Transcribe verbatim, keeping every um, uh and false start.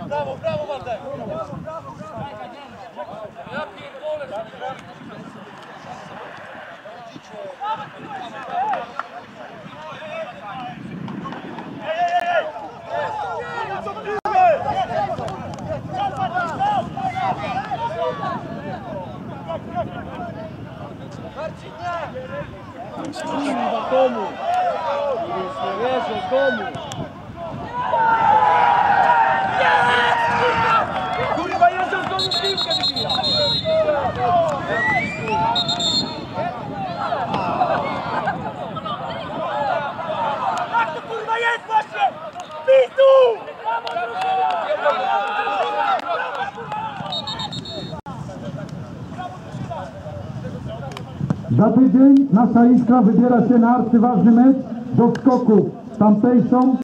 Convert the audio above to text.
Brawo, brawo Waldek! Ja pierdolę! Komu? Nie wierzę, komu? Kurwa, jeżdżę z domu piłkę wybija! Tak to kurwa jest właśnie! Pitu! Za tydzień nasza Iskra wybiera się na arcyważny mecz do skoków tamtejszą.